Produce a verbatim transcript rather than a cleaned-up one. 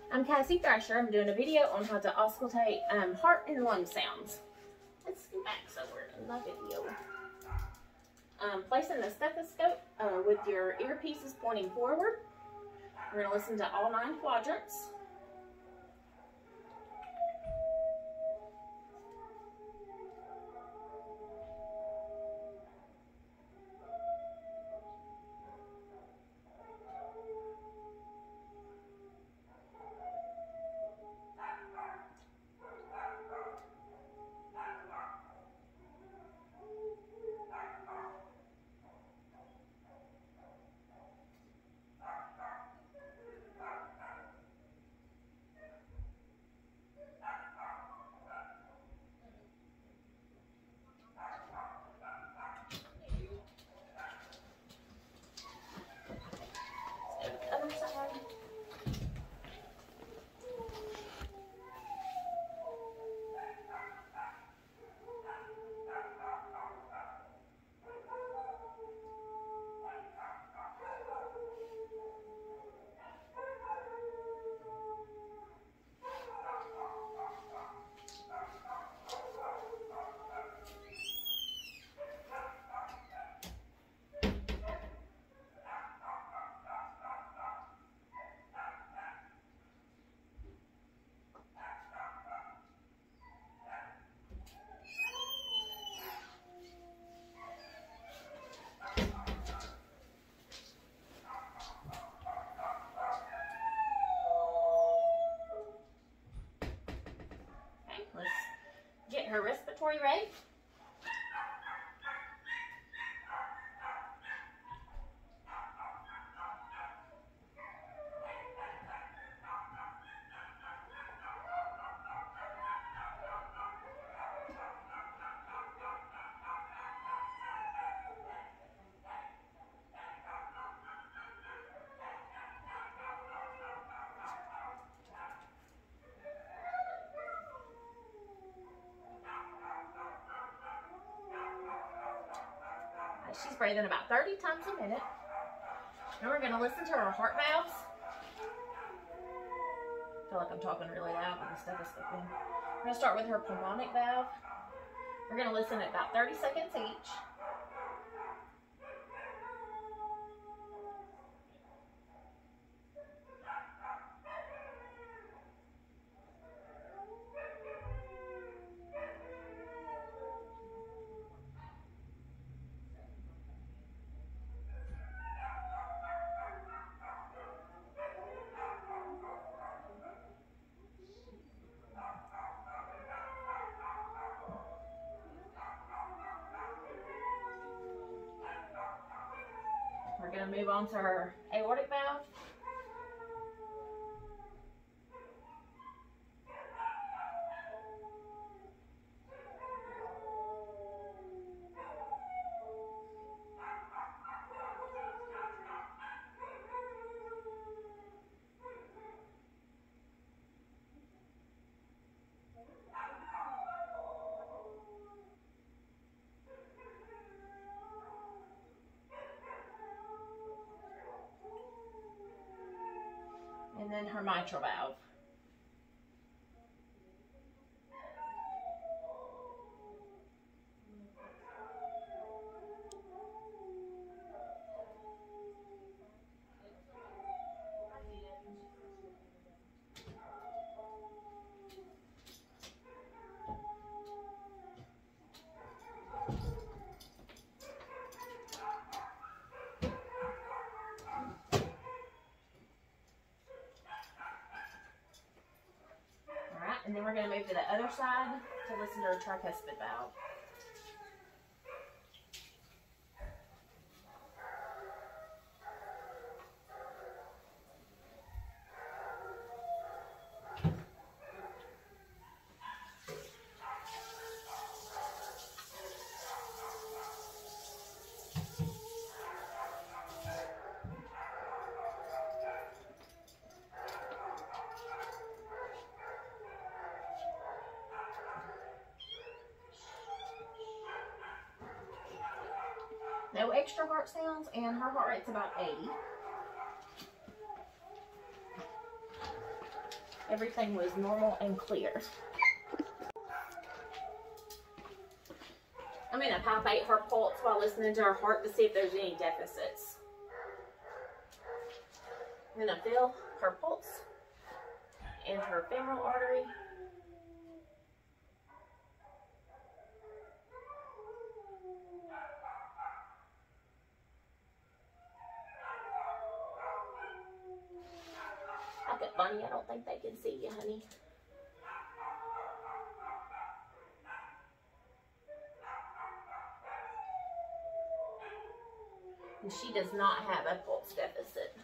I'm Cassie Thrasher. I'm doing a video on how to auscultate um, heart and lung sounds. Let's go back so we're in the video. Um, placing the stethoscope uh, with your earpieces pointing forward. We're going to listen to all nine quadrants. Other side. Let's get her respiratory rate. She's breathing about thirty times a minute. Now we're going to listen to her heart valves. I feel like I'm talking really loud with the stethoscope in. We're going to start with her pulmonic valve. We're going to listen at about thirty seconds each. We're going to move on to her aortic valve. And then her mitral valve. And then we're going to move to the other side to listen to her tricuspid valve. No extra heart sounds, and her heart rate's about eighty. everything was normal and clear. I'm going to palpate her pulse while listening to her heart to see if there's any deficits. I'm going to feel her pulse and her femoral artery. Pocket bunny, I don't think they can see you, honey. And she does not have a pulse deficit.